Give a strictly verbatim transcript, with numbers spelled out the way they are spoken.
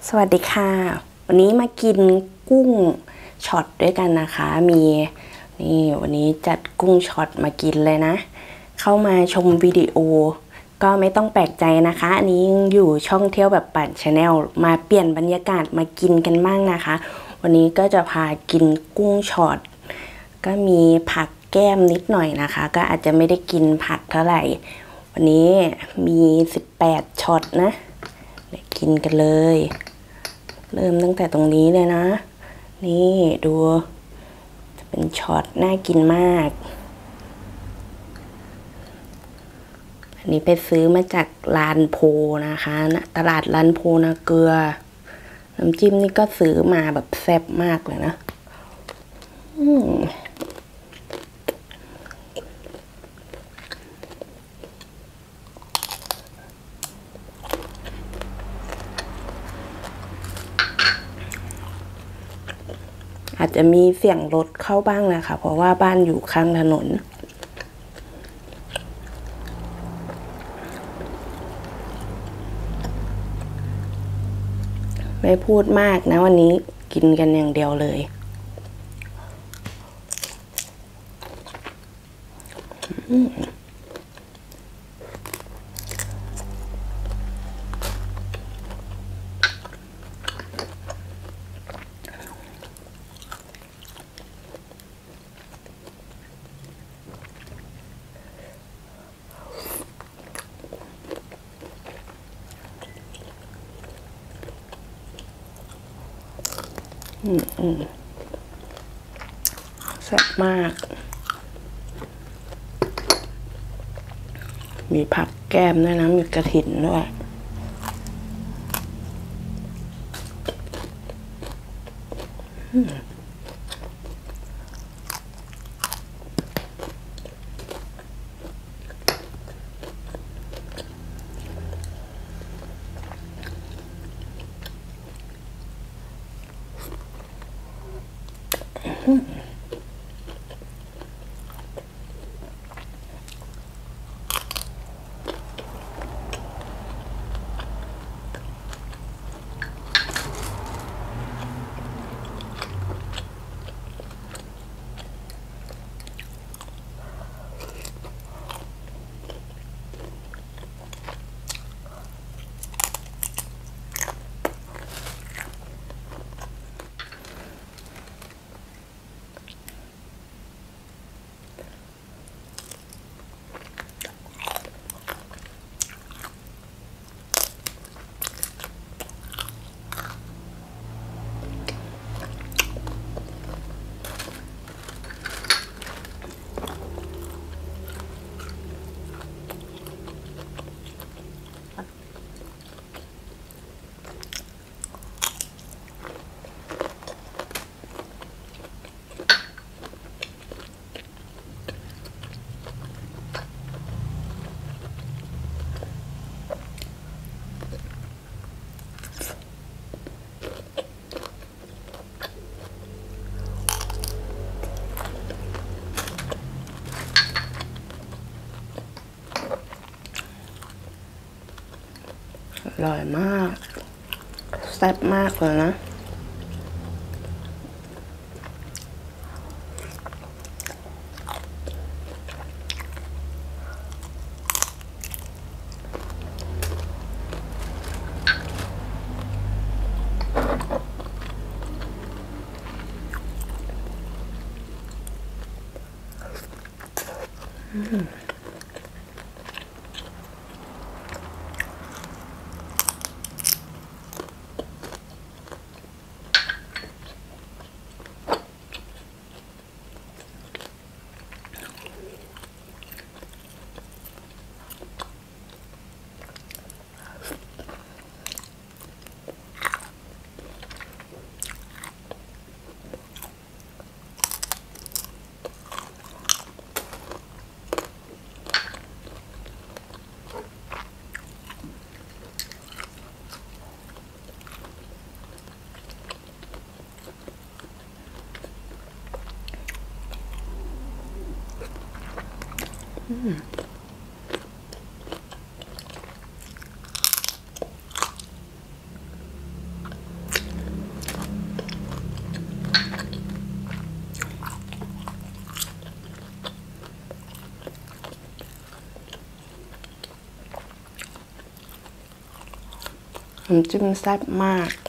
สวัสดีค่ะวันนี้มากินกุ้งช็อตด้วยกันนะคะมีนี่วันนี้จัดกุ้งช็อตมากินเลยนะเข้ามาชมวิดีโอก็ไม่ต้องแปลกใจนะคะอันนี้อยู่ช่องเที่ยวแบบปั่นชาแนลมาเปลี่ยนบรรยากาศมากินกันบ้างนะคะวันนี้ก็จะพากินกุ้งช็อตก็มีผักแก้มนิดหน่อยนะคะก็อาจจะไม่ได้กินผักเท่าไหร่วันนี้มีสิบแปดช็อตนะเดี๋ยวกินกันเลยเริ่มตั้งแต่ตรงนี้เลยนะนี่ดูจะเป็นช็อตน่ากินมากอันนี้ไปซื้อมาจากลานโพนะคะตลาดลานโพนาเกลือน้ำจิ้มนี่ก็ซื้อมาแบบแซ่บมากเลยนะอืมอาจจะมีเสียงรถเข้าบ้างนะคะเพราะว่าบ้านอยู่ข้างถนนไม่พูดมากนะวันนี้กินกันอย่างเดียวเลยอืมอืมอืมแซ่บมากมีผักแก้มด้วยนะมีกระถินด้วยอืมอร่อยมากแซ่บมากเลยนะอืมอืมน้ำจิ้มแซ่บมาก